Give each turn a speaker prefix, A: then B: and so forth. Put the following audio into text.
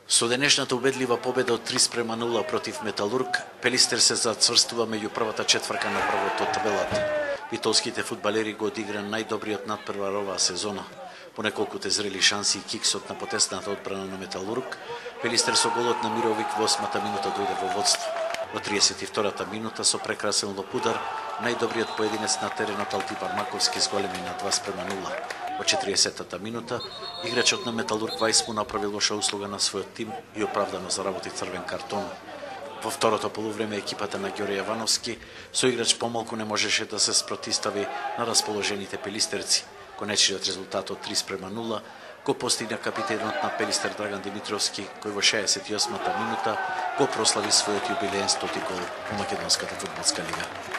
A: Со денешната убедлива победа од 3:0 против Металург, Пелистер се зацврстува меѓу првата четврка на првото од табелата. Битолските фудбалери го одигра најдобриот надпревар оваа сезона. По неколкуте зрели шанси и киксот на потесната одбрана на Металург, Пелистер со голот на Мировик во 8-та минута дојде во водство. Во 32-та минута со прекрасен лопудар, најдобриот поединец на теренот Алтипар Маковски зголеми на 2:0. Во 40-та минута, играчот на Металург Вајс му направил лоша услуга на својот тим и оправдано заработи црвен картон. Во второто полувреме екипата на Ѓоре Јавановски со играч помалку не можеше да се спротистави на расположените пелистерци. Конечниот резултат од 3:0 го постигна капитенот на Пелистер Драган Димитровски, кој во 68-та минута го прослави својот јубилеен 100-ти гол во македонската фудбалска лига.